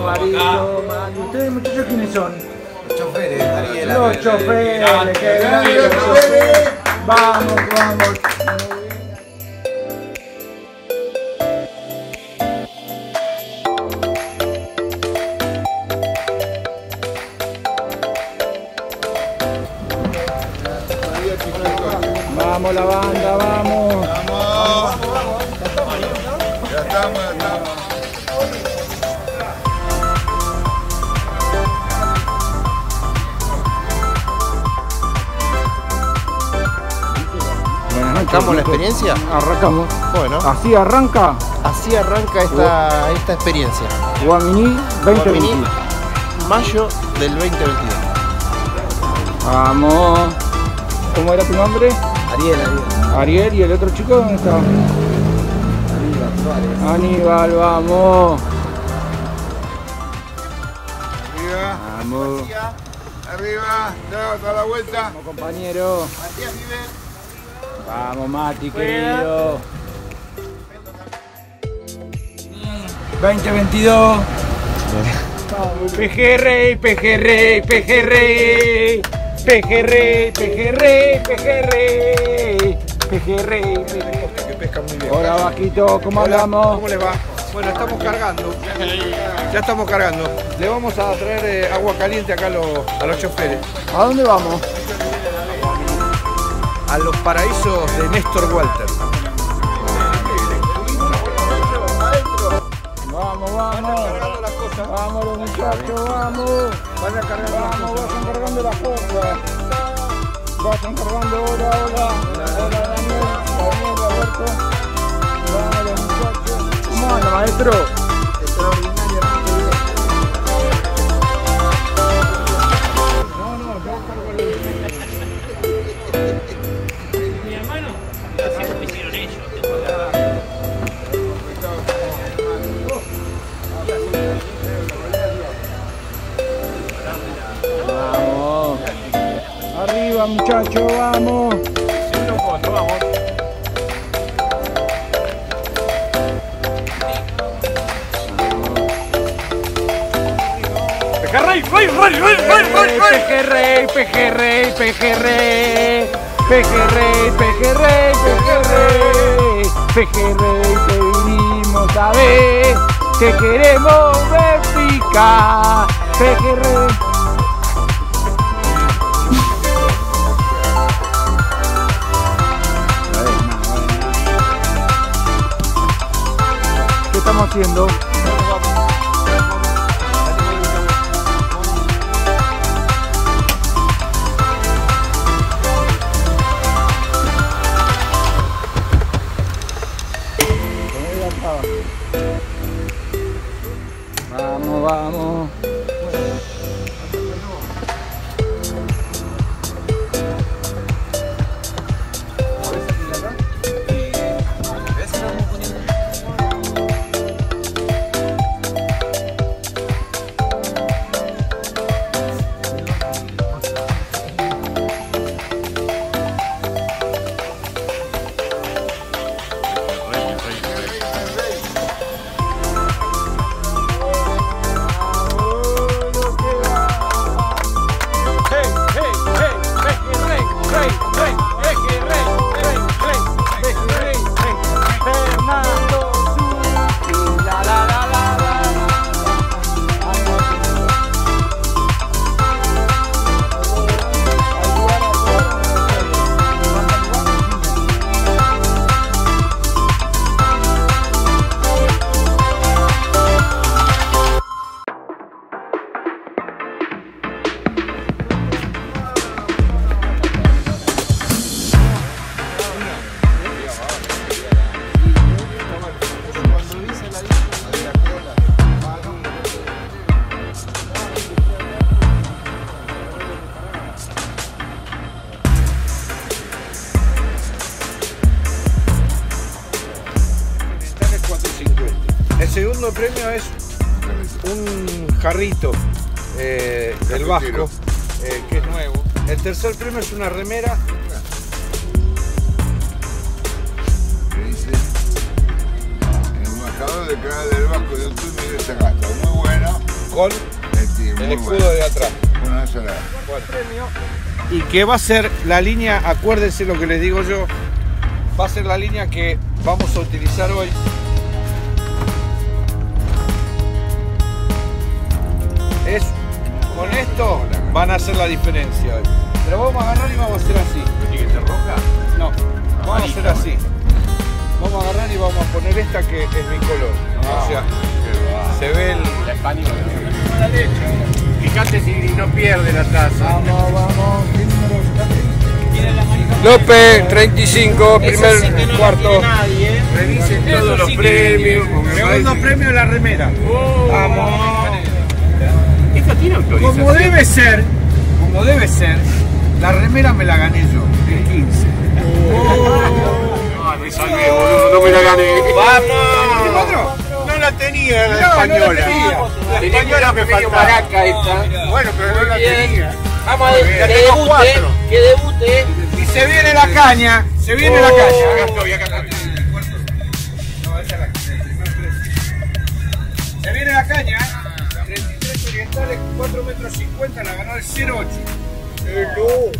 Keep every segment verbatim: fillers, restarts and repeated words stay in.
Marito, Mati. ¿Ustedes muchachos quiénes son? Los choferes, Ariel. Los choferes, qué grande los choferes. Vamos, vamos. Vamos la banda, vamos. Vamos, vamos. Ya estamos, ya estamos. ¿Arrancamos la experiencia? Arrancamos. Bueno. Así arranca. Así arranca esta, esta experiencia. Guaminí veinte Guaminí, veintidós. mayo del veinte veintidós. Vamos. ¿Cómo era tu nombre? Ariel, Ariel. Ariel, ¿y el otro chico dónde está? Aníbal Suárez. Aníbal, vamos. Arriba. Vamos. Arriba. Da, da la vuelta. Vamos, compañero. Matías vive. Vamos, Mati, querido. veinte veintidós. Vamos, pejerrey, pejerrey, pejerrey. Pejerrey, pejerrey, pejerrey. Pejerrey, pejerrey. Que pesca muy bien. Hola, Vaquito, ¿cómo Hola, andamos? ¿Cómo les va? Bueno, estamos cargando. Ya estamos cargando. Le vamos a traer eh, agua caliente acá a los, a los choferes. ¿A dónde vamos? A los paraísos de Néstor Walter. Vamos, vamos. Cargando las cosas. Vamos los muchachos, vamos. Vayan cargando las Vamos, cosas. vayan cargando las cosas. Vayan cargando, hola, hola. Hola, Daniel, Daniel, Alberto. Vamos los muchachos. ¿Cómo anda, maestro? Extraordinariamente bien. No, no, yo cargo el... Mi hermano, así como hicieron ellos. Vamos. Arriba, muchachos, vamos. Vamos. ¡Rey, rey, rey, rey, rey, rey, rey! Pejerrey, pejerrey, pejerrey. Pejerrey, pejerrey, pejerrey. Pejerrey, te vinimos a ver. Te queremos ver picar. Pejerrey. ¿Qué estamos haciendo? Vamos, vamos. El segundo premio es un jarrito eh, del Vasco, eh, que es nuevo. El tercer premio es una remera. Que dice embajador de Canal del Vasco de Antonio de Sagasta. Muy bueno. con Este, el muy escudo bueno. de atrás. Bueno, eso era. Y que va a ser la línea, acuérdense lo que les digo yo, va a ser la línea que vamos a utilizar hoy. Es, con esto van a hacer la diferencia hoy. Pero vamos a agarrar y vamos a hacer así. ¿Tiene que ser roja? No, vamos a hacer así. Vamos a agarrar y vamos a poner esta que es bicolor. O sea, se ve el... La hispánica. Fíjate si no pierde la taza. Vamos, vamos. ¿Qué número sacaste? López, treinta y cinco, primer cuarto. Revisen todos los premios. Segundo premio, la remera. Vamos. Esta tiene autorización. Como debe ser, como debe ser, la remera me la gané yo, el quince. No, me salvé, boludo, no me la gané. ¡Vamos! No la tenía la No, no la española. tenía. La española me faltaba. Maraca esta. Bueno, pero no la tenía. Vamos a ver, que Ya tengo debute, cuatro. que debute. Y se viene la caña, se viene la Acá caña. estoy, acá estoy. Se viene la caña. treinta y tres orientales, cuatro metros cincuenta, la ganó el cero ocho.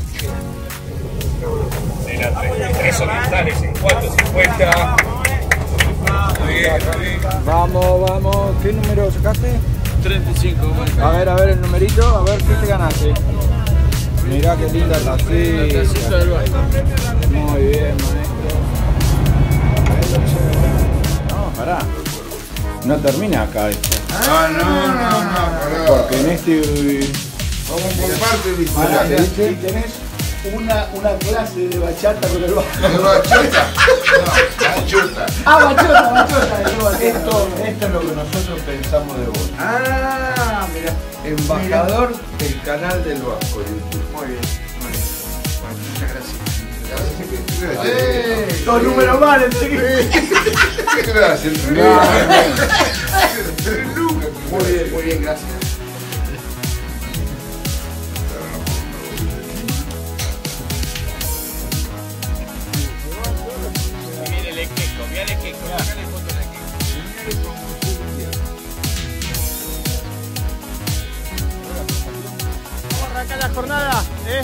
De la treinta y tres orientales en cuatro cincuenta. Muy bien, muy bien. Vamos, vamos. ¿Qué número sacaste? treinta y cinco. A ver, a ver el numerito, a ver qué te ganaste. Mirá qué linda la silla. Muy bien, maestro. No, pará. No termina acá esto. No, no, no, no, pará. Porque en este... Vamos por parte, dice. Pará, Ya. ¿viste? Y tenés una, una clase de bachata con el bajo. ¿Es bachata? No, bachata. Ah, bachata, bachata. de bachata. Esto, esto es lo que nosotros pensamos de vos. Ah, mira, embajador del canal del Vasco YouTube. Muy bien, muy bien. Bueno, muchas gracias. Gracias. Eh, Dos números mal, enseguida. Gracias. Muy bien, muy bien, gracias. Viene el queco, viene el queco. Sácale foto de queco. Vamos a arrancar la jornada, ¿eh?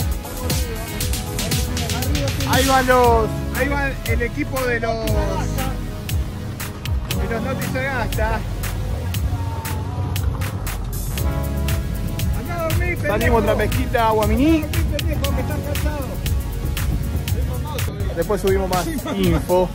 Ahí van los. Ahí va el equipo de los. De los Notis Agasta. Andá a dormir, pendejo. Salimos otra mezquita a Guaminí. Después subimos más info.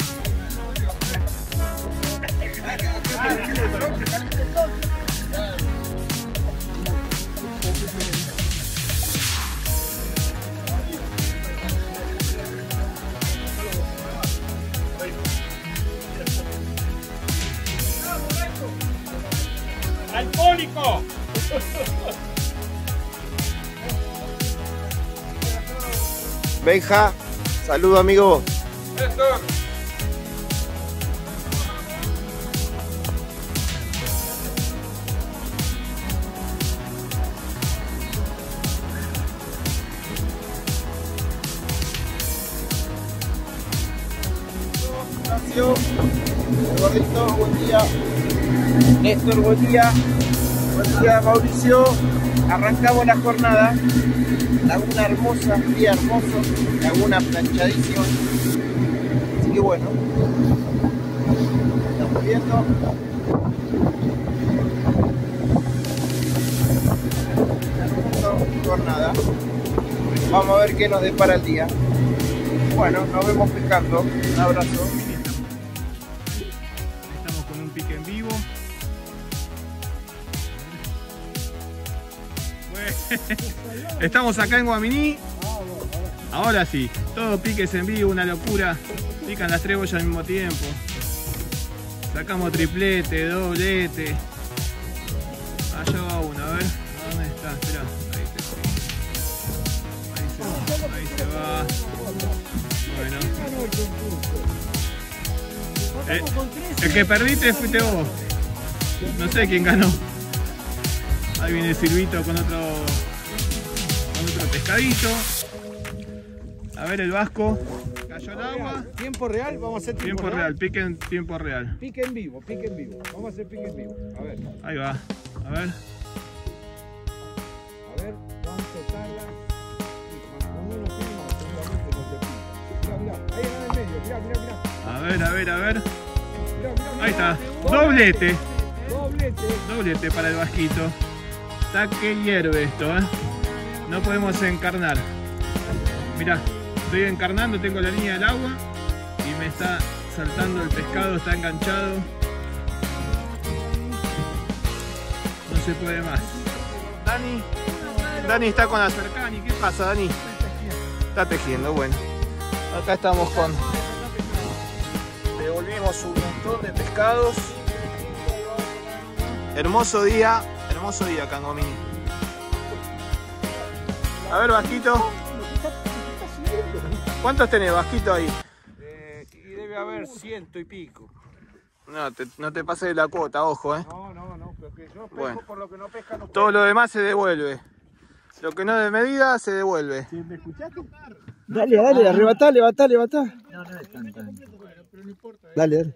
¡Alcohólico! Benja, saludo amigo. Ignacio, Gordito, buen día. Néstor, buen día. Buen día, Mauricio. Arrancamos la jornada. Laguna hermosa, día hermoso. Laguna planchadísima. Así que bueno. Estamos viendo. Hermosa jornada. Vamos a ver qué nos depara el día. Bueno, nos vemos pescando. Un abrazo. Estamos con un pique en vivo. Estamos acá en Guaminí. Ahora sí, todo piques en vivo, una locura. Pican las tres boyas al mismo tiempo. Sacamos triplete, doblete. Allá va uno, a ver. ¿Dónde está? Espera. Ahí se va. Ahí se va. Bueno. Eh, el que perdiste fuiste vos. No sé quién ganó. Ahí viene Silvito con otro, con otro pescadito. A ver el Vasco. Cayó el agua. Tiempo real, vamos a hacer Tiempo real, pique en tiempo real. Pique en vivo, pique en vivo. Vamos a hacer pique en vivo. A ver. Ahí va. A ver. cuánto tarda y cuando uno filma seguramente no se pilla. Mirá, mirá, ahí en el medio, mirá, mirá, mirá. A ver, a ver, a ver. Mirá, mirá, mirá. Ahí está. Doblete. Doblete. Doblete para el vasquito. Está que hierve esto, ¿eh? No podemos encarnar. Mirá, estoy encarnando, tengo la línea del agua y me está saltando el pescado, está enganchado. No se puede más. Dani, Dani está con la cercani. ¿Qué pasa, Dani? Está tejiendo, bueno. Acá estamos con... Devolvimos un montón de pescados. Hermoso día, hermoso día acá en Guamini. A ver, Vasquito. ¿Cuántos tenés, Vasquito, ahí? Eh, y debe haber ciento y pico. No te, no te pases de la cuota, ojo, eh. No, no, no, porque yo pesco Bueno. por lo que no pesca no Todo lo demás se devuelve. Lo que no es de medida se devuelve. ¿Me escuchaste? Dale, dale, arrebatá, levantá, levantá. No, no es tan tan. Dale, dale.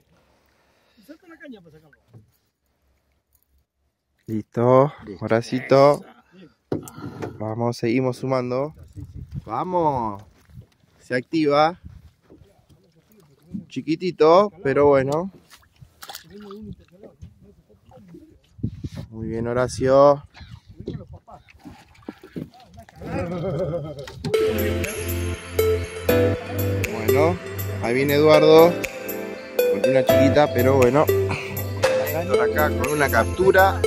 Listo, Horacito. Vamos, seguimos sumando. Vamos. Se activa. Chiquitito, pero bueno. Muy bien, Horacio. Bueno, ahí viene Eduardo. Con una chiquita, pero bueno. Por acá con una captura.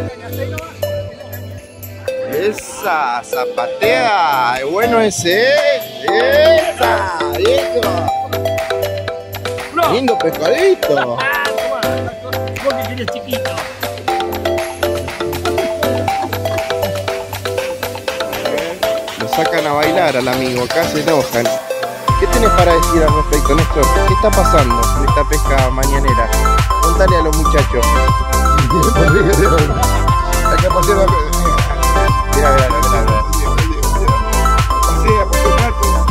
Esa, zapatea. Es bueno ese. Esa, viejo. Lindo pescadito. Vos que tenés chiquito. Lo sacan a bailar al amigo, acá se enojan. ¿Qué tenés para decir al respecto, Néstor? ¿Qué está pasando en esta pesca mañanera? Contale a los muchachos. Hay que pasar la... Mira, mira, mira, mira. Pasé a posicionar todo.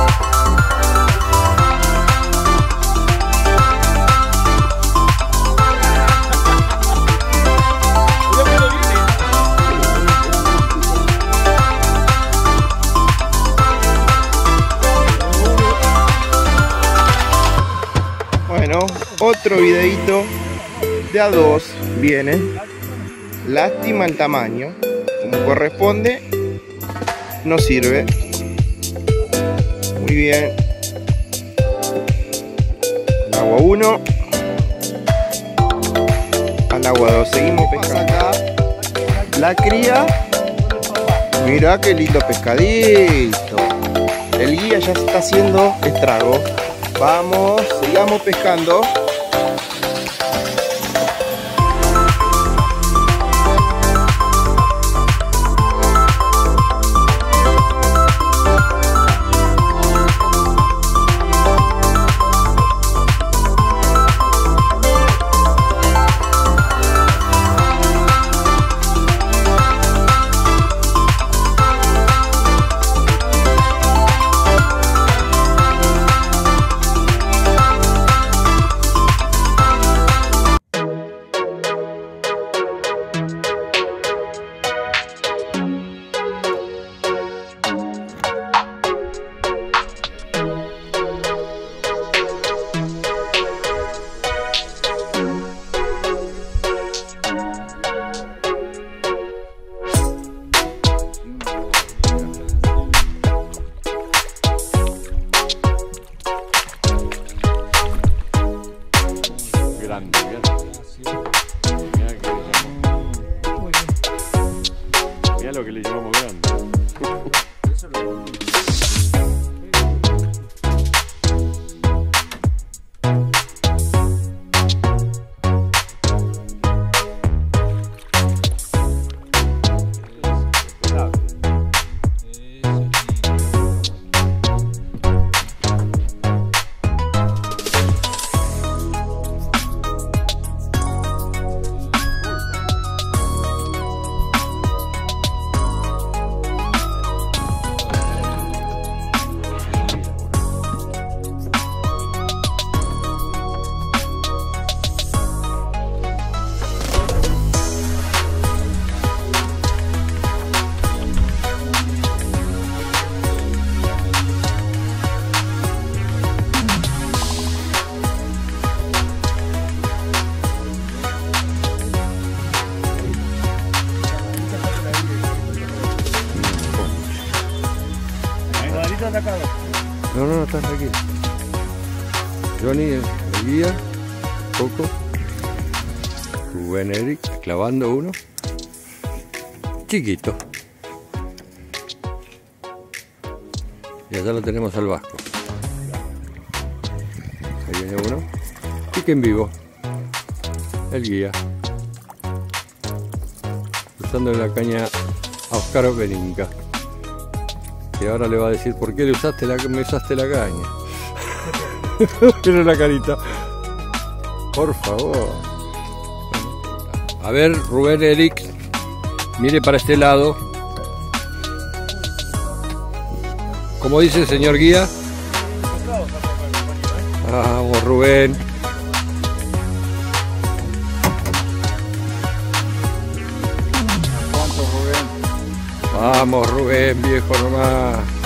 Bueno, otro videito de a dos viene. Lástima el tamaño, como corresponde, no sirve. Muy bien. Al agua uno. Al agua dos. Seguimos pescando acá. La cría. Mira qué lindo pescadito. El guía ya se está haciendo estrago. Vamos, sigamos pescando. Johnny, el guía, Coco, Rubén Eric, clavando uno, chiquito. Y allá lo tenemos al vasco. Ahí viene uno. Pique en vivo. El guía. Usando la caña a Oscar Beninca. Y ahora le va a decir por qué le usaste la, me usaste la caña. Pero la carita. Por favor. A ver, Rubén Eric. Mire para este lado. Como dice el señor guía. Vamos, Rubén. ¿Cuánto, Rubén? Vamos, Rubén, viejo nomás.